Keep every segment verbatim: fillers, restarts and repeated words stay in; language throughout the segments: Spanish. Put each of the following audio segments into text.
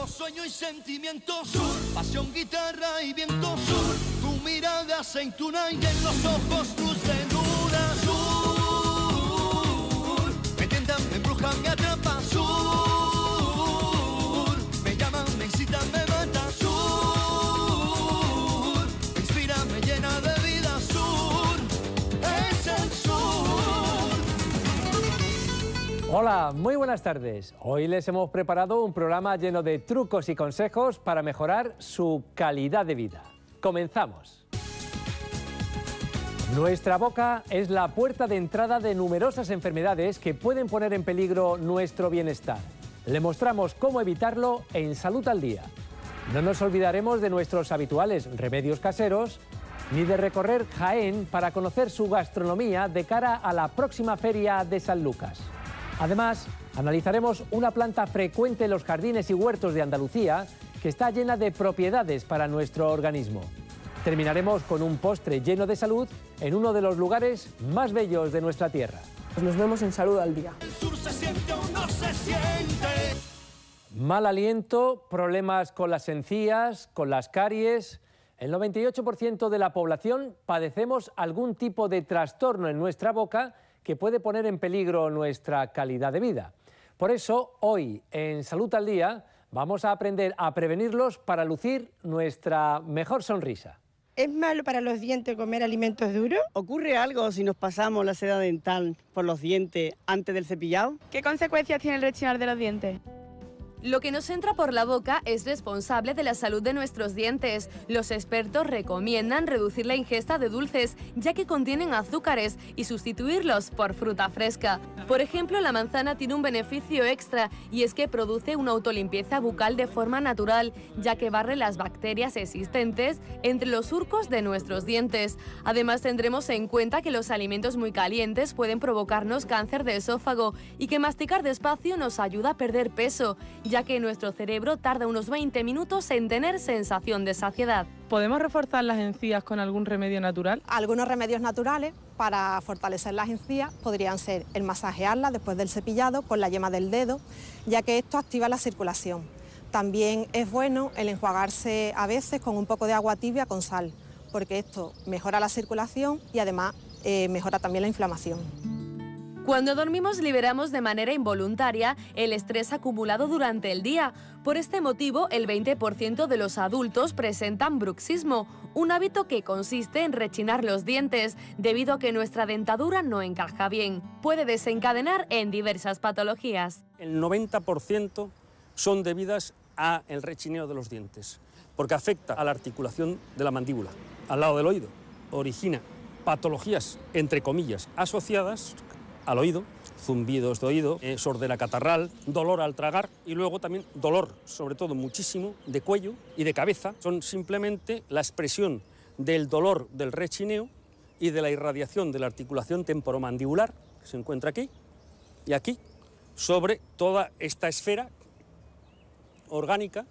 Puro sueño y sentimiento. Sur. Pasión, guitarra y viento. Sur. Tu mirada aceituna y en los ojos luz de luna. Sur. Me tientan, me embrujan, me atrapan. Sur. Me llaman, me incitan, me matan. Sur. Me inspira, me llena de vida. Sur. Es el sur. Hola, muy buenas tardes. Hoy les hemos preparado un programa lleno de trucos y consejos para mejorar su calidad de vida. Comenzamos. Nuestra boca es la puerta de entrada de numerosas enfermedades que pueden poner en peligro nuestro bienestar. Le mostramos cómo evitarlo en Salud al Día. No nos olvidaremos de nuestros habituales remedios caseros, ni de recorrer Jaén para conocer su gastronomía de cara a la próxima feria de San Lucas. Además, analizaremos una planta frecuente en los jardines y huertos de Andalucía que está llena de propiedades para nuestro organismo. Terminaremos con un postre lleno de salud en uno de los lugares más bellos de nuestra tierra. Nos vemos en Salud al Día. El sur se siente o no se siente. Mal aliento, problemas con las encías, con las caries. El noventa y ocho por ciento de la población padecemos algún tipo de trastorno en nuestra boca que puede poner en peligro nuestra calidad de vida. Por eso, hoy en Salud al Día vamos a aprender a prevenirlos para lucir nuestra mejor sonrisa. ¿Es malo para los dientes comer alimentos duros? ¿Ocurre algo si nos pasamos la seda dental por los dientes antes del cepillado? ¿Qué consecuencias tiene el rechinar de los dientes? Lo que nos entra por la boca es responsable de la salud de nuestros dientes. Los expertos recomiendan reducir la ingesta de dulces, ya que contienen azúcares, y sustituirlos por fruta fresca. Por ejemplo, la manzana tiene un beneficio extra, y es que produce una autolimpieza bucal de forma natural, ya que barre las bacterias existentes entre los surcos de nuestros dientes. Además, tendremos en cuenta que los alimentos muy calientes pueden provocarnos cáncer de esófago, y que masticar despacio nos ayuda a perder peso, ya que nuestro cerebro tarda unos veinte minutos en tener sensación de saciedad. ¿Podemos reforzar las encías con algún remedio natural? Algunos remedios naturales para fortalecer las encías podrían ser el masajearlas después del cepillado con la yema del dedo, ya que esto activa la circulación. También es bueno el enjuagarse a veces con un poco de agua tibia con sal, porque esto mejora la circulación y además eh, mejora también la inflamación. Cuando dormimos liberamos de manera involuntaria el estrés acumulado durante el día. Por este motivo, el veinte por ciento de los adultos presentan bruxismo, un hábito que consiste en rechinar los dientes, debido a que nuestra dentadura no encaja bien. Puede desencadenar en diversas patologías. El noventa por ciento son debidas al rechineo de los dientes, porque afecta a la articulación de la mandíbula, al lado del oído. Origina patologías, entre comillas, asociadas al oído, zumbidos de oído, eh, sordera catarral, dolor al tragar y luego también dolor, sobre todo muchísimo, de cuello y de cabeza. Son simplemente la expresión del dolor del rechineo y de la irradiación de la articulación temporomandibular, que se encuentra aquí y aquí, sobre toda esta esfera orgánica,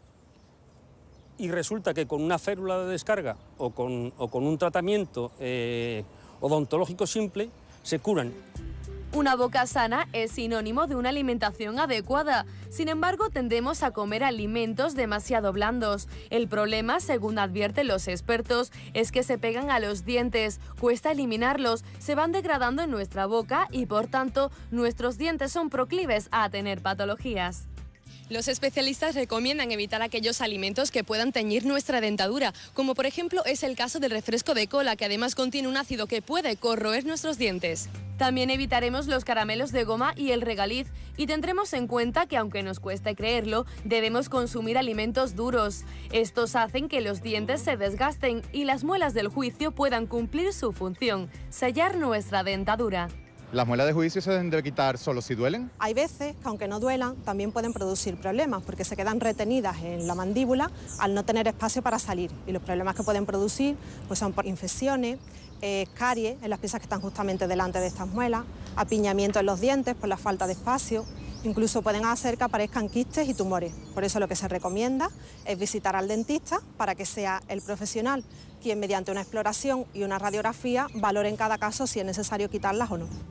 y resulta que con una férula de descarga o con, o con un tratamiento eh, odontológico simple se curan. Una boca sana es sinónimo de una alimentación adecuada. Sin embargo, tendemos a comer alimentos demasiado blandos. El problema, según advierten los expertos, es que se pegan a los dientes, cuesta eliminarlos, se van degradando en nuestra boca y, por tanto, nuestros dientes son proclives a tener patologías. Los especialistas recomiendan evitar aquellos alimentos que puedan teñir nuestra dentadura, como por ejemplo es el caso del refresco de cola, que además contiene un ácido que puede corroer nuestros dientes. También evitaremos los caramelos de goma y el regaliz, y tendremos en cuenta que, aunque nos cueste creerlo, debemos consumir alimentos duros. Estos hacen que los dientes se desgasten y las muelas del juicio puedan cumplir su función, sellar nuestra dentadura. ¿Las muelas de juicio se deben de quitar solo si duelen? Hay veces que, aunque no duelan, también pueden producir problemas porque se quedan retenidas en la mandíbula al no tener espacio para salir. Y los problemas que pueden producir pues son por infecciones, eh, caries en las piezas que están justamente delante de estas muelas, apiñamiento en los dientes por la falta de espacio. Incluso pueden hacer que aparezcan quistes y tumores. Por eso lo que se recomienda es visitar al dentista para que sea el profesional quien, mediante una exploración y una radiografía, valore en cada caso si es necesario quitarlas o no.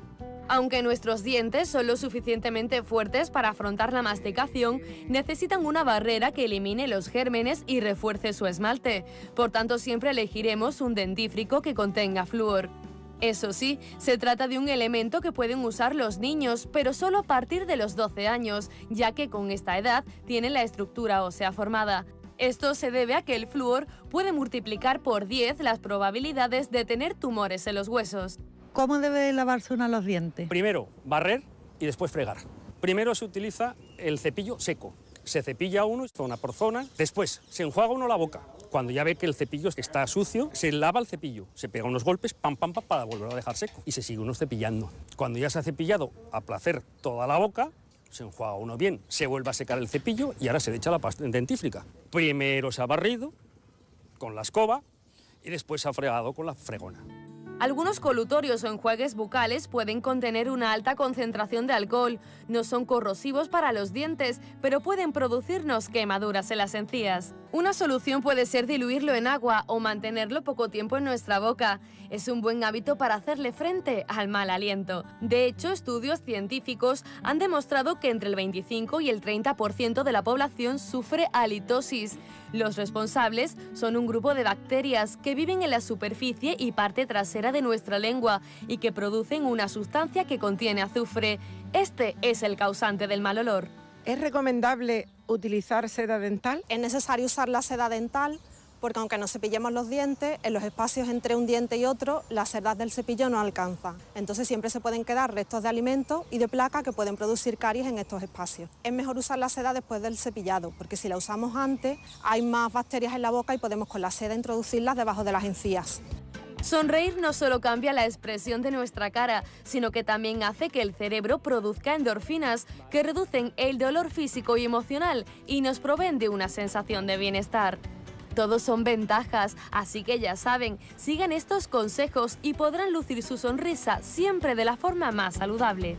Aunque nuestros dientes son lo suficientemente fuertes para afrontar la masticación, necesitan una barrera que elimine los gérmenes y refuerce su esmalte. Por tanto, siempre elegiremos un dentífrico que contenga flúor. Eso sí, se trata de un elemento que pueden usar los niños, pero solo a partir de los doce años, ya que con esta edad tienen la estructura ósea formada. Esto se debe a que el flúor puede multiplicar por diez las probabilidades de tener tumores en los huesos. ¿Cómo debe lavarse uno los dientes? Primero, barrer y después fregar. Primero se utiliza el cepillo seco. Se cepilla uno zona por zona. Después se enjuaga uno la boca. Cuando ya ve que el cepillo está sucio, se lava el cepillo. Se pega unos golpes, pam, pam, pam, para volverlo a dejar seco. Y se sigue uno cepillando. Cuando ya se ha cepillado a placer toda la boca, se enjuaga uno bien, se vuelve a secar el cepillo y ahora se le echa la pasta dentífrica. Primero se ha barrido con la escoba y después se ha fregado con la fregona. Algunos colutorios o enjuagues bucales pueden contener una alta concentración de alcohol. No son corrosivos para los dientes, pero pueden producirnos quemaduras en las encías. Una solución puede ser diluirlo en agua o mantenerlo poco tiempo en nuestra boca. Es un buen hábito para hacerle frente al mal aliento. De hecho, estudios científicos han demostrado que entre el veinticinco y el treinta por ciento de la población sufre halitosis. Los responsables son un grupo de bacterias que viven en la superficie y parte trasera de nuestra lengua y que producen una sustancia que contiene azufre. Este es el causante del mal olor. ¿Es recomendable utilizar seda dental? Es necesario usar la seda dental porque aunque nos cepillemos los dientes, en los espacios entre un diente y otro, la cerdas del cepillo no alcanza. Entonces siempre se pueden quedar restos de alimento y de placa que pueden producir caries en estos espacios. Es mejor usar la seda después del cepillado, porque si la usamos antes, hay más bacterias en la boca y podemos con la seda introducirlas debajo de las encías. Sonreír no solo cambia la expresión de nuestra cara, sino que también hace que el cerebro produzca endorfinas que reducen el dolor físico y emocional y nos proveen de una sensación de bienestar. Todos son ventajas, así que ya saben, sigan estos consejos y podrán lucir su sonrisa siempre de la forma más saludable.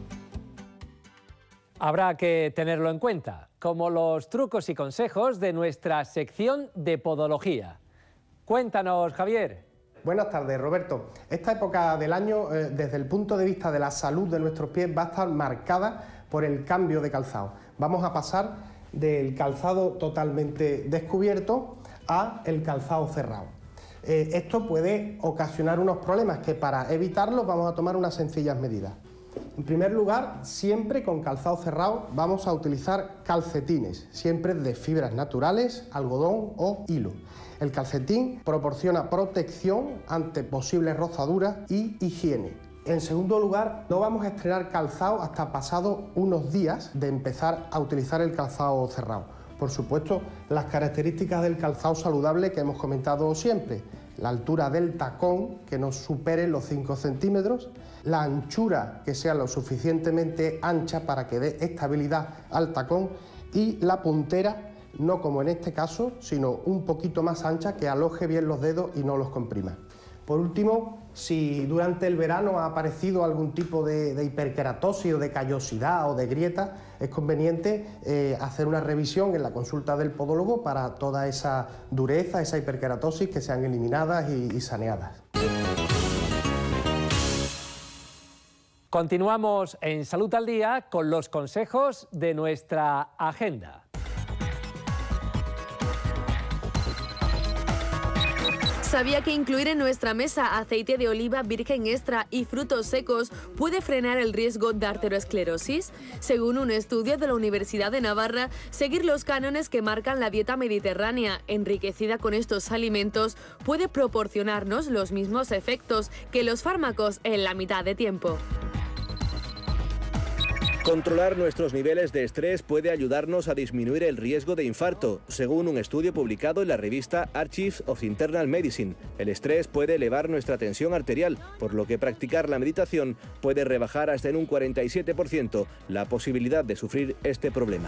Habrá que tenerlo en cuenta, como los trucos y consejos de nuestra sección de podología. Cuéntanos, Javier. Buenas tardes, Roberto. Esta época del año, eh, desde el punto de vista de la salud de nuestros pies, va a estar marcada por el cambio de calzado. Vamos a pasar del calzado totalmente descubierto a el calzado cerrado. Eh, esto puede ocasionar unos problemas que para evitarlos vamos a tomar unas sencillas medidas. En primer lugar, siempre con calzado cerrado vamos a utilizar calcetines, siempre de fibras naturales, algodón o hilo. El calcetín proporciona protección ante posibles rozaduras y higiene. En segundo lugar, no vamos a estrenar calzado hasta pasado unos días de empezar a utilizar el calzado cerrado. Por supuesto, las características del calzado saludable que hemos comentado siempre: la altura del tacón, que no supere los cinco centímetros, la anchura, que sea lo suficientemente ancha para que dé estabilidad al tacón, y la puntera, no como en este caso, sino un poquito más ancha, que aloje bien los dedos y no los comprima. Por último, si durante el verano ha aparecido algún tipo de, de hiperkeratosis o de callosidad o de grieta, es conveniente eh, hacer una revisión en la consulta del podólogo para toda esa dureza, esa hiperkeratosis, que sean eliminadas y, y saneadas. Continuamos en Salud al Día con los consejos de nuestra agenda. ¿Sabía que incluir en nuestra mesa aceite de oliva virgen extra y frutos secos puede frenar el riesgo de arteriosclerosis? Según un estudio de la Universidad de Navarra, seguir los cánones que marcan la dieta mediterránea, enriquecida con estos alimentos, puede proporcionarnos los mismos efectos que los fármacos en la mitad de tiempo. Controlar nuestros niveles de estrés puede ayudarnos a disminuir el riesgo de infarto, según un estudio publicado en la revista Archives of Internal Medicine. El estrés puede elevar nuestra tensión arterial, por lo que practicar la meditación puede rebajar hasta en un cuarenta y siete por ciento la posibilidad de sufrir este problema.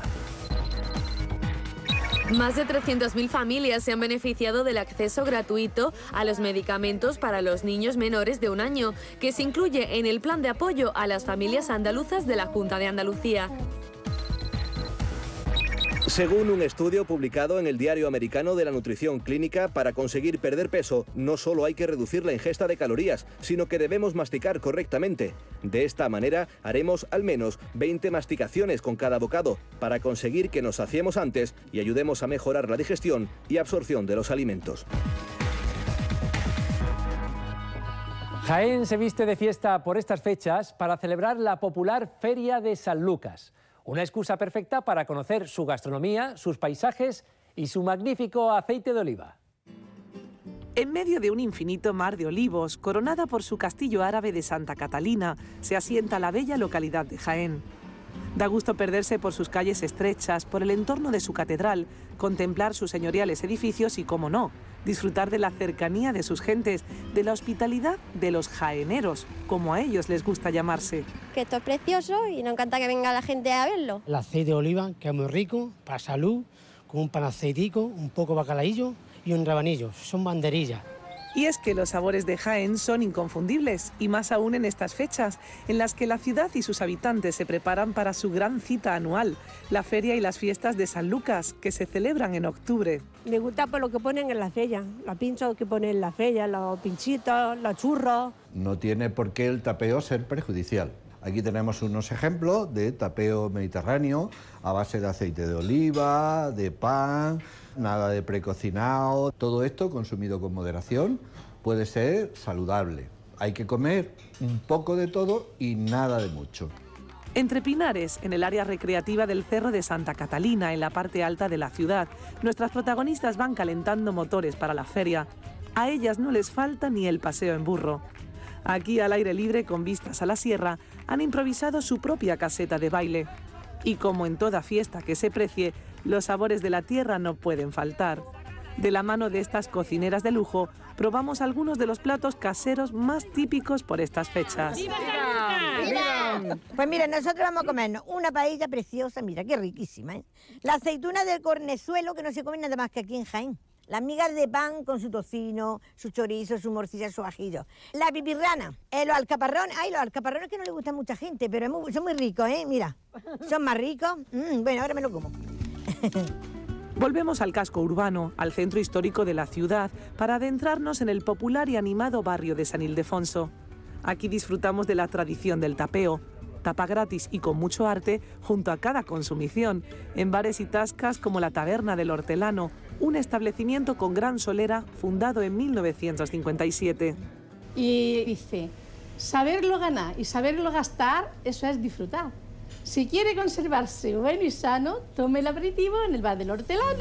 Más de trescientas mil familias se han beneficiado del acceso gratuito a los medicamentos para los niños menores de un año, que se incluye en el plan de apoyo a las familias andaluzas de la Junta de Andalucía. Según un estudio publicado en el Diario Americano de la Nutrición Clínica, para conseguir perder peso no solo hay que reducir la ingesta de calorías, sino que debemos masticar correctamente. De esta manera haremos al menos veinte masticaciones con cada bocado para conseguir que nos saciemos antes y ayudemos a mejorar la digestión y absorción de los alimentos. Jaén se viste de fiesta por estas fechas para celebrar la popular Feria de San Lucas. Una excusa perfecta para conocer su gastronomía, sus paisajes y su magnífico aceite de oliva. En medio de un infinito mar de olivos, coronada por su castillo árabe de Santa Catalina, se asienta la bella localidad de Jaén. Da gusto perderse por sus calles estrechas, por el entorno de su catedral, contemplar sus señoriales edificios y, como no, disfrutar de la cercanía de sus gentes, de la hospitalidad de los jaeneros, como a ellos les gusta llamarse. Que esto es precioso y nos encanta que venga la gente a verlo. El aceite de oliva, que es muy rico, para salud, con un pan aceitico, un poco de bacalaillo y un rabanillo. Son banderillas. Y es que los sabores de Jaén son inconfundibles, y más aún en estas fechas, en las que la ciudad y sus habitantes se preparan para su gran cita anual, la feria y las fiestas de San Lucas, que se celebran en octubre. Me gusta por lo que ponen en la feria, los pinchos que ponen en la feria, los pinchitos, los churros. No tiene por qué el tapeo ser perjudicial. Aquí tenemos unos ejemplos de tapeo mediterráneo a base de aceite de oliva, de pan, nada de precocinado. Todo esto consumido con moderación puede ser saludable. Hay que comer un poco de todo y nada de mucho. Entre pinares, en el área recreativa del Cerro de Santa Catalina, en la parte alta de la ciudad, nuestras protagonistas van calentando motores para la feria. A ellas no les falta ni el paseo en burro. Aquí, al aire libre, con vistas a la sierra, han improvisado su propia caseta de baile. Y como en toda fiesta que se precie, los sabores de la tierra no pueden faltar. De la mano de estas cocineras de lujo, probamos algunos de los platos caseros más típicos por estas fechas. ¡Viva! ¡Viva! Pues mira, nosotros vamos a comernos una paella preciosa, mira, qué riquísima, ¿eh? La aceituna del Cornezuelo, que no se come nada más que aquí en Jaén. Las migas de pan con su tocino, su chorizo, su morcilla, su ajillo. La pipirrana, eh, los alcaparrones. Ay, los alcaparrones que no les gustan a mucha gente, pero es muy, son muy ricos, ¿eh? Mira, son más ricos. Mm, bueno, ahora me lo como. Volvemos al casco urbano, al centro histórico de la ciudad, para adentrarnos en el popular y animado barrio de San Ildefonso. Aquí disfrutamos de la tradición del tapeo, tapa gratis y con mucho arte junto a cada consumición, en bares y tascas como la Taberna del Hortelano, un establecimiento con gran solera fundado en mil novecientos cincuenta y siete. Y dice, saberlo ganar y saberlo gastar, eso es disfrutar. Si quiere conservarse bueno y sano, tome el aperitivo en el bar del Hortelano.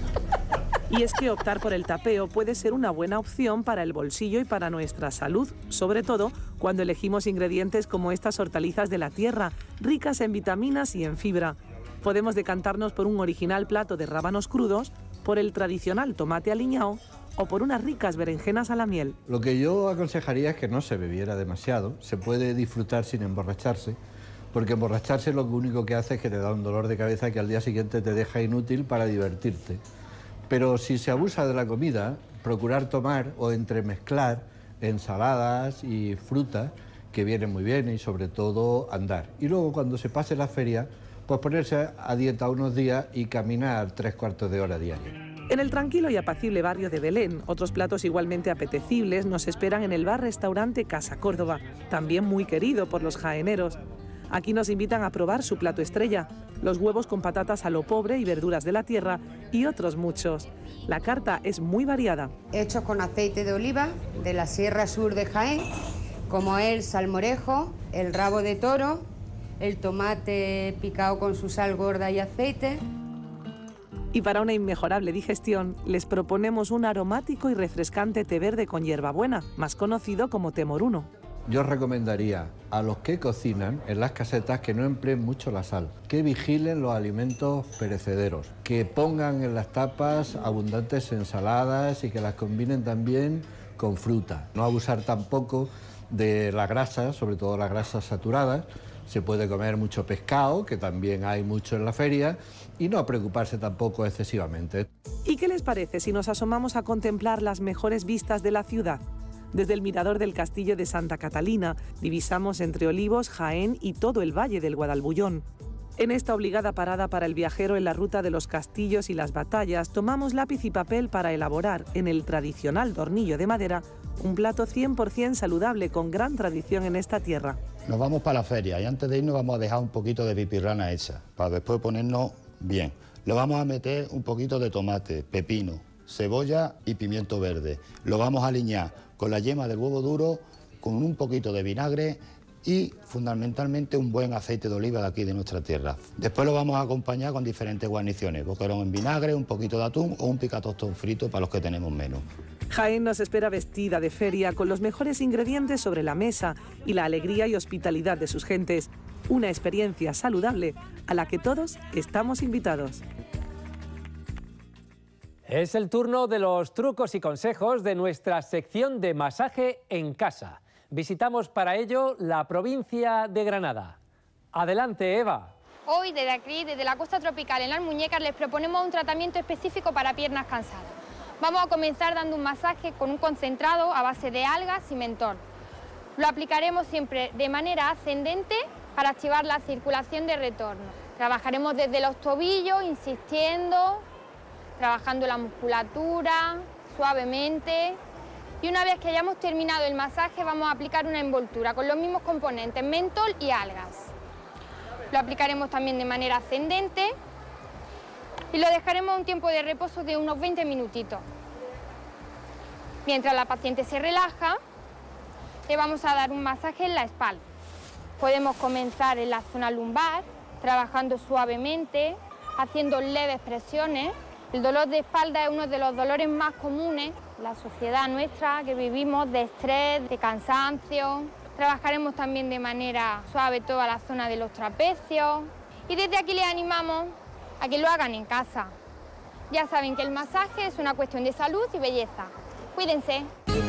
Y es que optar por el tapeo puede ser una buena opción para el bolsillo y para nuestra salud, sobre todo cuando elegimos ingredientes como estas hortalizas de la tierra, ricas en vitaminas y en fibra. Podemos decantarnos por un original plato de rábanos crudos, por el tradicional tomate aliñado o por unas ricas berenjenas a la miel. Lo que yo aconsejaría es que no se bebiera demasiado, se puede disfrutar sin emborracharse, porque emborracharse lo único que hace es que te da un dolor de cabeza que al día siguiente te deja inútil para divertirte. Pero si se abusa de la comida, procurar tomar o entremezclar ensaladas y frutas, que vienen muy bien, y sobre todo andar. Y luego cuando se pase la feria, pues ponerse a dieta unos días y caminar tres cuartos de hora diaria. En el tranquilo y apacible barrio de Belén, otros platos igualmente apetecibles nos esperan en el bar-restaurante Casa Córdoba, también muy querido por los jaeneros. Aquí nos invitan a probar su plato estrella, los huevos con patatas a lo pobre y verduras de la tierra y otros muchos. La carta es muy variada. Hechos con aceite de oliva de la Sierra Sur de Jaén, como el salmorejo, el rabo de toro, el tomate picado con su sal gorda y aceite. Y para una inmejorable digestión, les proponemos un aromático y refrescante té verde con hierbabuena, más conocido como té moruno. Yo recomendaría a los que cocinan en las casetas que no empleen mucho la sal, que vigilen los alimentos perecederos, que pongan en las tapas abundantes ensaladas y que las combinen también con fruta. No abusar tampoco de la grasa, sobre todo las grasas saturadas. Se puede comer mucho pescado, que también hay mucho en la feria, y no preocuparse tampoco excesivamente. ¿Y qué les parece si nos asomamos a contemplar las mejores vistas de la ciudad? Desde el mirador del castillo de Santa Catalina, divisamos entre olivos, Jaén y todo el valle del Guadalbullón. En esta obligada parada para el viajero en la ruta de los castillos y las batallas, tomamos lápiz y papel para elaborar, en el tradicional tornillo de madera, un plato cien por cien saludable con gran tradición en esta tierra. Nos vamos para la feria y antes de irnos vamos a dejar un poquito de pipirrana hecha, para después ponernos bien. Le vamos a meter un poquito de tomate, pepino, cebolla y pimiento verde. Lo vamos a aliñar con la yema del huevo duro, con un poquito de vinagre y fundamentalmente un buen aceite de oliva de aquí de nuestra tierra. Después lo vamos a acompañar con diferentes guarniciones, boquerón en vinagre, un poquito de atún o un picatostón frito para los que tenemos menos. Jaén nos espera vestida de feria con los mejores ingredientes sobre la mesa y la alegría y hospitalidad de sus gentes. Una experiencia saludable a la que todos estamos invitados. Es el turno de los trucos y consejos de nuestra sección de masaje en casa. Visitamos para ello la provincia de Granada. Adelante, Eva. Hoy, desde aquí, desde la costa tropical en las muñecas, les proponemos un tratamiento específico para piernas cansadas. Vamos a comenzar dando un masaje con un concentrado a base de algas y mentol. Lo aplicaremos siempre de manera ascendente para activar la circulación de retorno. Trabajaremos desde los tobillos, insistiendo, trabajando la musculatura, suavemente. Y una vez que hayamos terminado el masaje, vamos a aplicar una envoltura con los mismos componentes, mentol y algas. Lo aplicaremos también de manera ascendente y lo dejaremos un tiempo de reposo de unos veinte minutitos. Mientras la paciente se relaja, le vamos a dar un masaje en la espalda. Podemos comenzar en la zona lumbar, trabajando suavemente, haciendo leves presiones. El dolor de espalda es uno de los dolores más comunes en la sociedad nuestra, que vivimos de estrés, de cansancio. Trabajaremos también de manera suave toda la zona de los trapecios. Y desde aquí les animamos a que lo hagan en casa. Ya saben que el masaje es una cuestión de salud y belleza. Cuídense.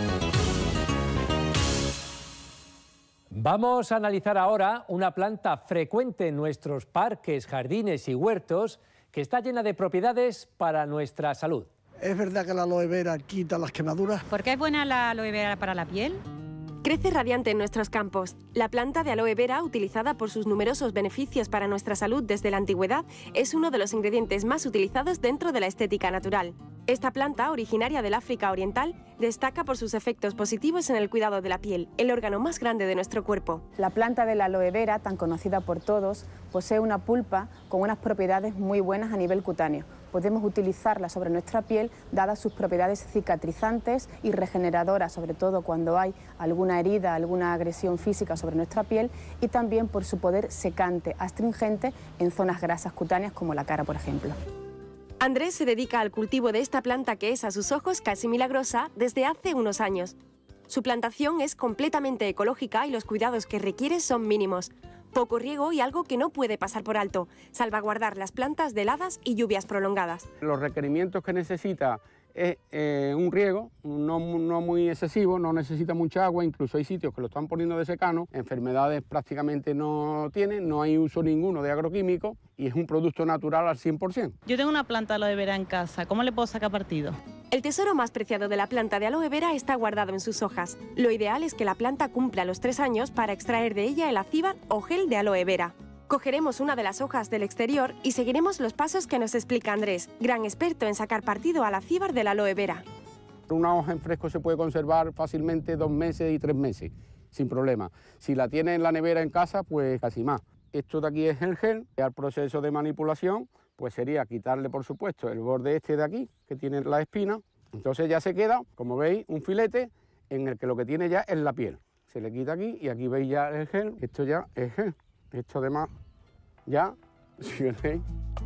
Vamos a analizar ahora una planta frecuente en nuestros parques, jardines y huertos que está llena de propiedades para nuestra salud. ¿Es verdad que la aloe vera quita las quemaduras? ¿Por qué es buena la aloe vera para la piel? Crece radiante en nuestros campos. La planta de aloe vera, utilizada por sus numerosos beneficios para nuestra salud desde la antigüedad, es uno de los ingredientes más utilizados dentro de la estética natural. Esta planta, originaria del África Oriental, destaca por sus efectos positivos en el cuidado de la piel, el órgano más grande de nuestro cuerpo. La planta de la aloe vera, tan conocida por todos, posee una pulpa con unas propiedades muy buenas a nivel cutáneo. Podemos utilizarla sobre nuestra piel, dadas sus propiedades cicatrizantes y regeneradoras, sobre todo cuando hay alguna herida, alguna agresión física sobre nuestra piel, y también por su poder secante, astringente en zonas grasas cutáneas como la cara, por ejemplo. Andrés se dedica al cultivo de esta planta que es a sus ojos casi milagrosa desde hace unos años. Su plantación es completamente ecológica y los cuidados que requiere son mínimos. Poco riego y algo que no puede pasar por alto, salvaguardar las plantas de heladas y lluvias prolongadas. Los requerimientos que necesita es eh, un riego, no, no muy excesivo, no necesita mucha agua, incluso hay sitios que lo están poniendo de secano, enfermedades prácticamente no tiene, no hay uso ninguno de agroquímicos y es un producto natural al cien por cien. Yo tengo una planta de aloe vera en casa, ¿cómo le puedo sacar partido? El tesoro más preciado de la planta de aloe vera está guardado en sus hojas. Lo ideal es que la planta cumpla los tres años para extraer de ella el acíbar o gel de aloe vera. Cogeremos una de las hojas del exterior y seguiremos los pasos que nos explica Andrés, gran experto en sacar partido al acíbar de la aloe vera. Una hoja en fresco se puede conservar fácilmente dos meses y tres meses, sin problema. Si la tiene en la nevera en casa, pues casi más. Esto de aquí es el gel. Al proceso de manipulación, pues sería quitarle, por supuesto, el borde este de aquí, que tiene la espina. Entonces ya se queda, como veis, un filete en el que lo que tiene ya es la piel. Se le quita aquí y aquí veis ya el gel. Esto ya es gel. Esto además, ya, si veis.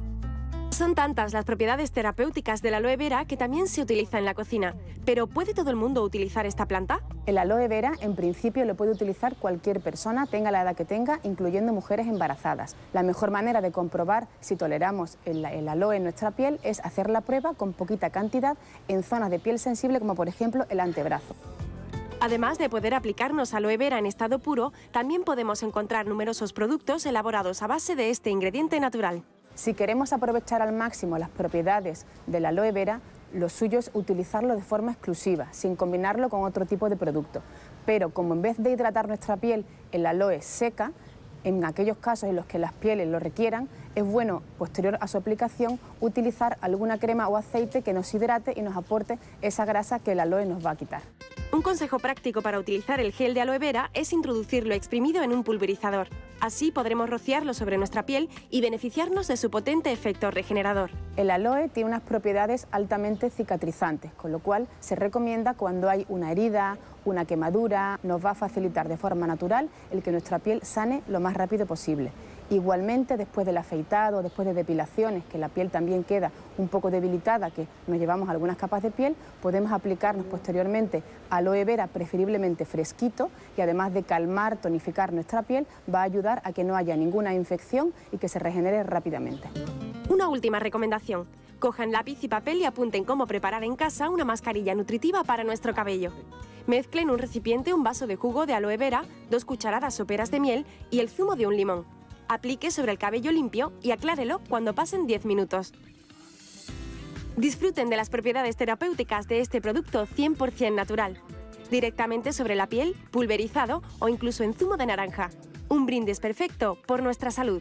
Son tantas las propiedades terapéuticas de la aloe vera que también se utiliza en la cocina. ¿Pero puede todo el mundo utilizar esta planta? El aloe vera, en principio, lo puede utilizar cualquier persona, tenga la edad que tenga, incluyendo mujeres embarazadas. La mejor manera de comprobar si toleramos el, el aloe en nuestra piel es hacer la prueba con poquita cantidad en zonas de piel sensible, como por ejemplo el antebrazo. Además de poder aplicarnos aloe vera en estado puro, también podemos encontrar numerosos productos elaborados a base de este ingrediente natural. Si queremos aprovechar al máximo las propiedades de la aloe vera, lo suyo es utilizarlo de forma exclusiva, sin combinarlo con otro tipo de producto. Pero como en vez de hidratar nuestra piel, el aloe seca, En aquellos casos en los que las pieles lo requieran, es bueno, posterior a su aplicación, utilizar alguna crema o aceite que nos hidrate y nos aporte esa grasa que el aloe nos va a quitar. Un consejo práctico para utilizar el gel de aloe vera es introducirlo exprimido en un pulverizador. Así podremos rociarlo sobre nuestra piel y beneficiarnos de su potente efecto regenerador. El aloe tiene unas propiedades altamente cicatrizantes, con lo cual se recomienda cuando hay una herida, una quemadura, nos va a facilitar de forma natural el que nuestra piel sane lo más rápido posible. Igualmente, después del afeitado, después de depilaciones, que la piel también queda un poco debilitada, que nos llevamos algunas capas de piel, podemos aplicarnos posteriormente aloe vera, preferiblemente fresquito, y además de calmar, tonificar nuestra piel, va a ayudar a que no haya ninguna infección y que se regenere rápidamente. Una última recomendación. Cojan lápiz y papel y apunten cómo preparar en casa una mascarilla nutritiva para nuestro cabello. Mezclen en un recipiente un vaso de jugo de aloe vera, dos cucharadas soperas de miel y el zumo de un limón. Aplique sobre el cabello limpio y aclárelo cuando pasen diez minutos. Disfruten de las propiedades terapéuticas de este producto cien por cien natural. Directamente sobre la piel, pulverizado o incluso en zumo de naranja. Un brindis perfecto por nuestra salud.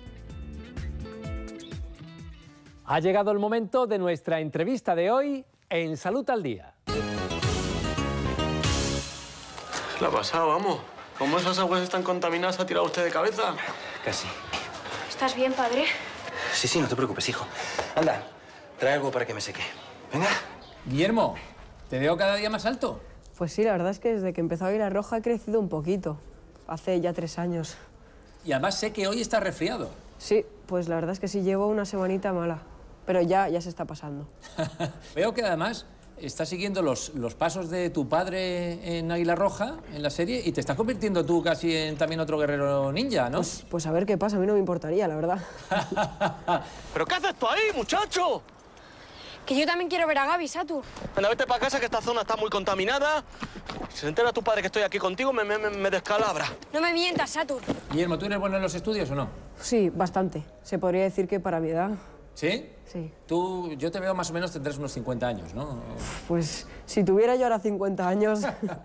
Ha llegado el momento de nuestra entrevista de hoy en Salud al Día. ¿Qué le ha pasado, vamos? ¿Cómo esas aguas están contaminadas? ¿Ha tirado usted de cabeza? Casi. ¿Estás bien, padre? Sí, sí, no te preocupes, hijo. Anda, trae algo para que me seque. Venga. Guillermo, ¿te veo cada día más alto? Pues sí, la verdad es que desde que empezó a ir a Roja he crecido un poquito. Hace ya tres años. Y además sé que hoy está resfriado. Sí, pues la verdad es que sí, llevo una semanita mala. Pero ya, ya se está pasando. Veo que además estás siguiendo los, los pasos de tu padre en Águila Roja, en la serie, y te estás convirtiendo tú casi en también otro guerrero ninja, ¿no? Pues, pues a ver qué pasa, a mí no me importaría, la verdad. ¿Pero qué haces tú ahí, muchacho? Que yo también quiero ver a Gaby, Satur. Anda, vete para casa, que esta zona está muy contaminada. Si se entera tu padre que estoy aquí contigo, me, me, me descalabra. No me mientas, Satur. Guillermo, ¿tú eres bueno en los estudios o no? Sí, bastante. Se podría decir que para mi edad. ¿Sí? Sí. Tú, yo te veo más o menos, tendrás unos cincuenta años, ¿no? Pues si tuviera yo ahora cincuenta años...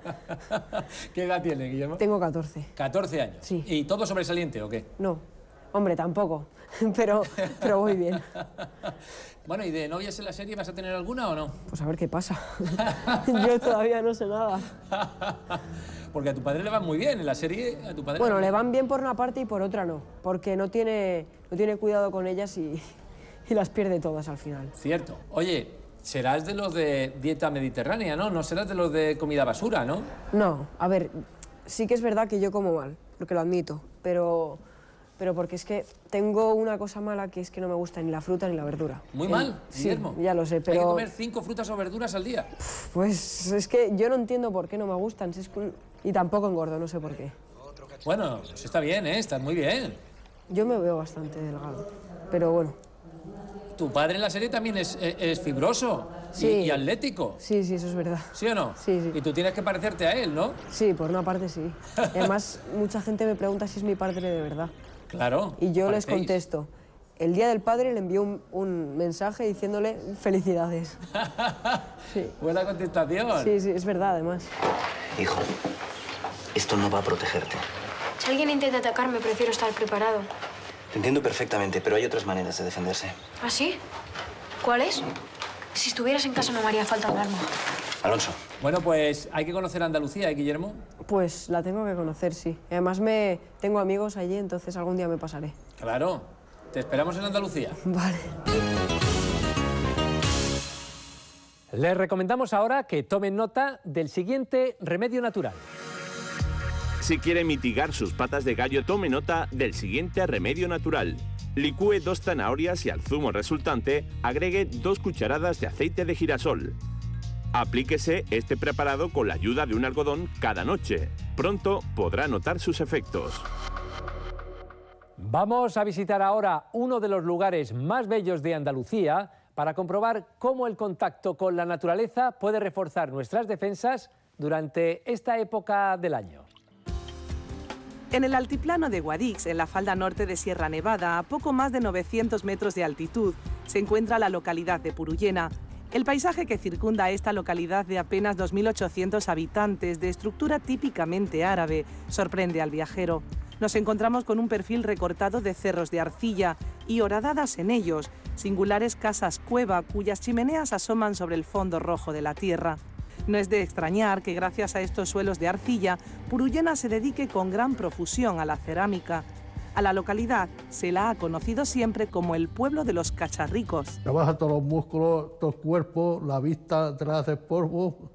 ¿Qué edad tienes, Guillermo? Tengo catorce. ¿catorce años? Sí. ¿Y todo sobresaliente o qué? No. Hombre, tampoco. pero, pero voy bien. Bueno, ¿y de novias en la serie vas a tener alguna o no? Pues a ver qué pasa. Yo todavía no sé nada. Porque a tu padre le van muy bien en la serie. A tu padre bueno, le van bien por una parte y por otra no. Porque no tiene, no tiene cuidado con ellas y, y las pierde todas al final. Cierto. Oye, serás de los de dieta mediterránea, ¿no? No serás de los de comida basura, ¿no? No, a ver, sí que es verdad que yo como mal, porque lo admito, pero... Pero porque es que tengo una cosa mala, que es que no me gusta ni la fruta ni la verdura. Muy mal, Guillermo. Sí, ya lo sé, pero... Hay que comer cinco frutas o verduras al día. Pues es que yo no entiendo por qué no me gustan. Si es que... Y tampoco engordo, no sé por qué. Bueno, eso está bien, ¿eh? Está muy bien. Yo me veo bastante delgado, pero bueno. Tu padre en la serie también es, es fibroso sí. y, y atlético. Sí, sí, eso es verdad. ¿Sí o no? Sí, sí. Y tú tienes que parecerte a él, ¿no? Sí, por una parte sí. Además, mucha gente me pregunta si es mi padre de verdad. Claro. Y yo parecéis. les contesto. El día del padre le envió un, un mensaje diciéndole felicidades. Sí. Buena contestación. Sí, sí, es verdad, además. Hijo, esto no va a protegerte. Si alguien intenta atacarme, prefiero estar preparado. Te entiendo perfectamente, pero hay otras maneras de defenderse. ¿Ah, sí? ¿Cuáles? Si estuvieras en casa no me haría falta un arma. Alonso. Bueno, pues hay que conocer Andalucía, ¿eh, Guillermo? Pues la tengo que conocer, sí. Además, me tengo amigos allí, entonces algún día me pasaré. Claro. Te esperamos en Andalucía. Vale. Les recomendamos ahora que tomen nota del siguiente remedio natural. Si quiere mitigar sus patas de gallo, tome nota del siguiente remedio natural. Licúe dos zanahorias y al zumo resultante agregue dos cucharadas de aceite de girasol. Aplíquese este preparado con la ayuda de un algodón cada noche. Pronto podrá notar sus efectos. Vamos a visitar ahora uno de los lugares más bellos de Andalucía para comprobar cómo el contacto con la naturaleza puede reforzar nuestras defensas durante esta época del año. En el altiplano de Guadix, en la falda norte de Sierra Nevada, a poco más de novecientos metros de altitud, se encuentra la localidad de Purullena. El paisaje que circunda a esta localidad de apenas dos mil ochocientos habitantes, de estructura típicamente árabe, sorprende al viajero. Nos encontramos con un perfil recortado de cerros de arcilla y horadadas en ellos, singulares casas cueva cuyas chimeneas asoman sobre el fondo rojo de la tierra. No es de extrañar que gracias a estos suelos de arcilla, Purullena se dedique con gran profusión a la cerámica. A la localidad se la ha conocido siempre como el pueblo de los cacharricos. Trabaja todos los músculos, todo el cuerpo, la vista te la haces polvo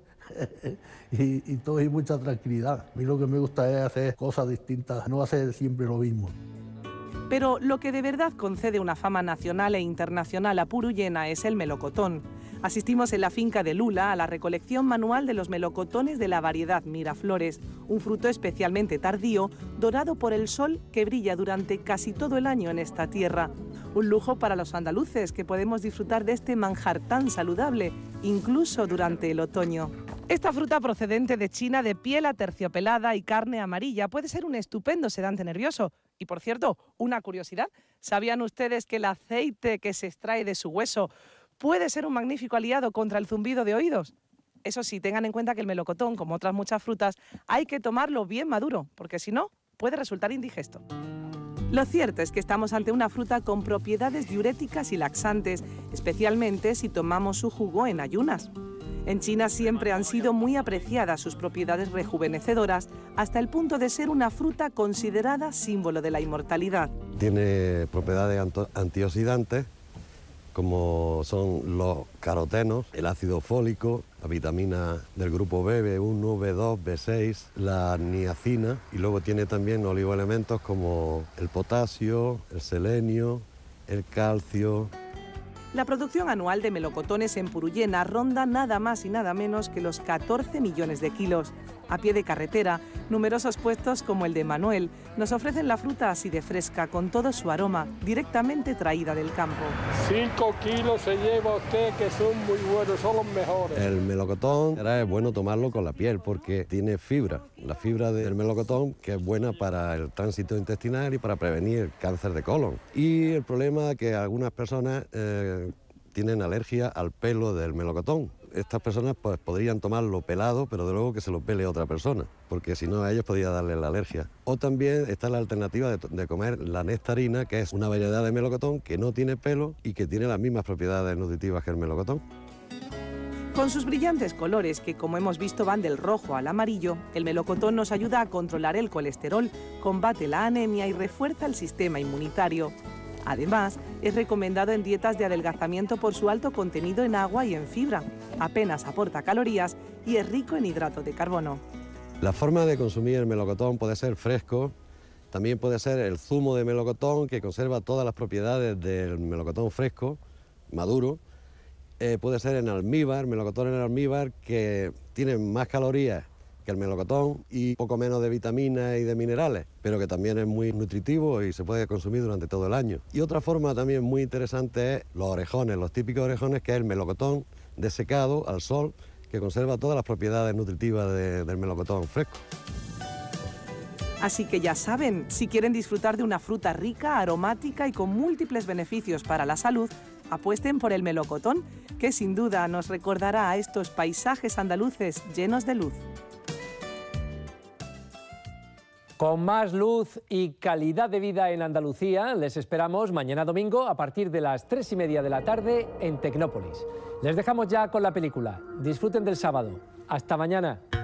y, y todo y mucha tranquilidad. A mí lo que me gusta es hacer cosas distintas, no hacer siempre lo mismo. Pero lo que de verdad concede una fama nacional e internacional a Purullena es el melocotón. Asistimos en la finca de Lula a la recolección manual de los melocotones de la variedad Miraflores, un fruto especialmente tardío, dorado por el sol que brilla durante casi todo el año en esta tierra. Un lujo para los andaluces que podemos disfrutar de este manjar tan saludable, incluso durante el otoño. Esta fruta procedente de China, de piel aterciopelada y carne amarilla, puede ser un estupendo sedante nervioso. Y por cierto, una curiosidad, ¿sabían ustedes que el aceite que se extrae de su hueso puede ser un magnífico aliado contra el zumbido de oídos? Eso sí, tengan en cuenta que el melocotón, como otras muchas frutas, hay que tomarlo bien maduro, porque si no, puede resultar indigesto. Lo cierto es que estamos ante una fruta con propiedades diuréticas y laxantes, especialmente si tomamos su jugo en ayunas. En China siempre han sido muy apreciadas sus propiedades rejuvenecedoras, hasta el punto de ser una fruta considerada símbolo de la inmortalidad. Tiene propiedades antioxidantes, como son los carotenos, el ácido fólico, la vitamina del grupo B, B uno, B dos, B seis, la niacina, y luego tiene también oligoelementos como el potasio, el selenio, el calcio. La producción anual de melocotones en Purullena ronda nada más y nada menos que los catorce millones de kilos. A pie de carretera, numerosos puestos como el de Manuel nos ofrecen la fruta así de fresca, con todo su aroma, directamente traída del campo. Cinco kilos se lleva usted, que son muy buenos, son los mejores. El melocotón es bueno tomarlo con la piel porque tiene fibra. La fibra del melocotón, que es buena para el tránsito intestinal y para prevenir el cáncer de colon. Y el problema es que algunas personas eh, tienen alergia al pelo del melocotón. Estas personas pues, podrían tomarlo pelado, pero de luego que se lo pele otra persona, porque si no a ellos podría darle la alergia. O también está la alternativa de, de comer la nectarina, que es una variedad de melocotón que no tiene pelo y que tiene las mismas propiedades nutritivas que el melocotón. Con sus brillantes colores, que como hemos visto van del rojo al amarillo, el melocotón nos ayuda a controlar el colesterol, combate la anemia y refuerza el sistema inmunitario. Además, es recomendado en dietas de adelgazamiento por su alto contenido en agua y en fibra. Apenas aporta calorías y es rico en hidrato de carbono. La forma de consumir el melocotón puede ser fresco, también puede ser el zumo de melocotón, que conserva todas las propiedades del melocotón fresco, maduro. Eh, puede ser en almíbar, melocotón en almíbar, que tiene más calorías que el melocotón y poco menos de vitaminas y de minerales, pero que también es muy nutritivo y se puede consumir durante todo el año. Y otra forma también muy interesante es los orejones, los típicos orejones, que es el melocotón desecado al sol, que conserva todas las propiedades nutritivas de, del melocotón fresco. Así que ya saben, si quieren disfrutar de una fruta rica, aromática y con múltiples beneficios para la salud, apuesten por el melocotón, que sin duda nos recordará a estos paisajes andaluces llenos de luz. Con más luz y calidad de vida en Andalucía, les esperamos mañana domingo a partir de las tres y media de la tarde en Tecnópolis. Les dejamos ya con la película. Disfruten del sábado. Hasta mañana.